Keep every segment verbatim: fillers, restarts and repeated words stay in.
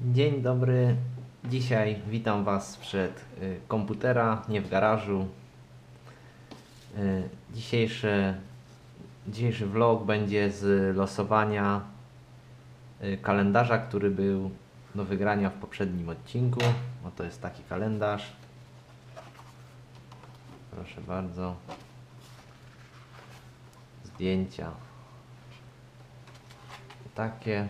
Dzień dobry. Dzisiaj witam Was przed y, komputera, nie w garażu. Y, dzisiejszy, dzisiejszy vlog będzie z losowania y, kalendarza, który był do wygrania w poprzednim odcinku. Oto jest taki kalendarz. Proszę bardzo. Zdjęcia. Takie.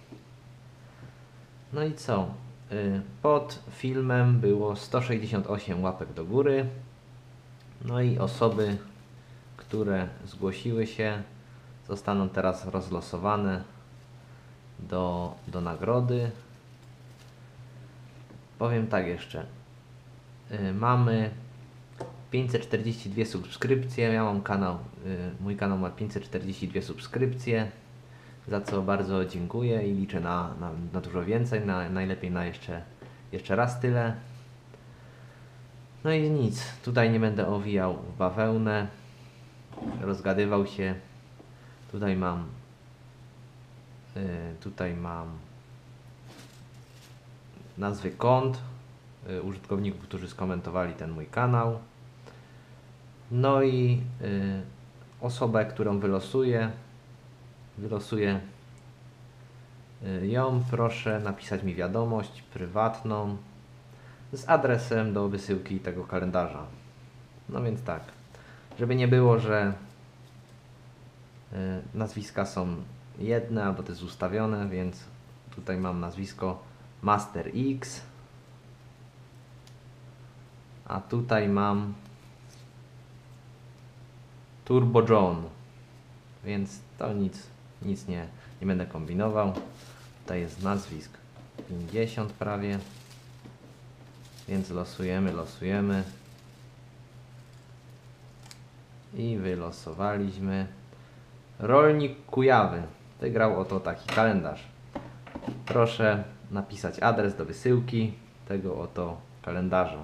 No i co? Pod filmem było sto sześćdziesiąt osiem łapek do góry. No i osoby, które zgłosiły się, zostaną teraz rozlosowane do, do nagrody. Powiem tak jeszcze. Mamy pięćset czterdzieści dwie subskrypcje. Ja mam kanał, mój kanał ma pięćset czterdzieści dwie subskrypcje, za co bardzo dziękuję i liczę na, na, na dużo więcej, na, najlepiej na jeszcze, jeszcze raz tyle. No i nic, tutaj nie będę owijał w bawełnę, rozgadywał się. Tutaj mam, yy, tutaj mam nazwy kont yy, użytkowników, którzy skomentowali ten mój kanał. No i yy, osobę, którą wylosuję, wylosuję ją, proszę napisać mi wiadomość prywatną z adresem do wysyłki tego kalendarza. No więc tak, żeby nie było, że nazwiska są jedne albo to jest ustawione, więc tutaj mam nazwisko Master X, a tutaj mam Turbo John, więc to nic, nic nie, nie będę kombinował. Tutaj jest nazwisk pięćdziesiąt prawie, więc losujemy, losujemy i wylosowaliśmy. Rolnik Kujawy wygrał oto taki kalendarz. Proszę napisać adres do wysyłki tego oto kalendarza.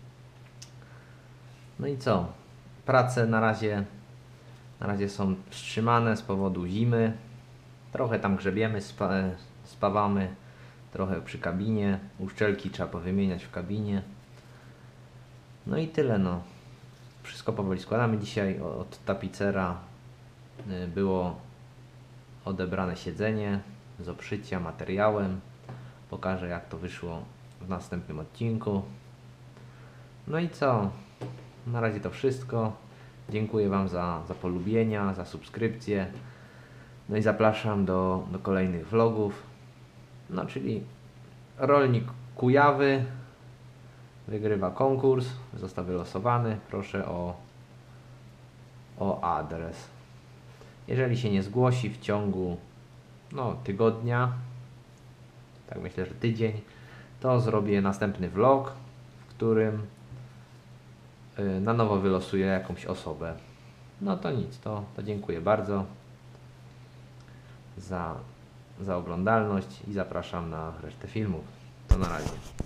No i co? Prace na razie na razie są wstrzymane z powodu zimy. Trochę tam grzebiemy, spa, spawamy trochę przy kabinie. Uszczelki trzeba powymieniać w kabinie. No i tyle, no. Wszystko powoli składamy. Dzisiaj od tapicera było odebrane siedzenie z obszycia materiałem. Pokażę, jak to wyszło w następnym odcinku. No i co? Na razie to wszystko. Dziękuję Wam za, za polubienia, za subskrypcje. No i zapraszam do, do kolejnych vlogów. No czyli rolnik Kujawy wygrywa konkurs, został wylosowany. Proszę o, o adres. Jeżeli się nie zgłosi w ciągu no, tygodnia, tak myślę, że tydzień, to zrobię następny vlog, w którym yy, na nowo wylosuję jakąś osobę. No to nic, to, to dziękuję bardzo za, za oglądalność i zapraszam na resztę filmów. To na razie.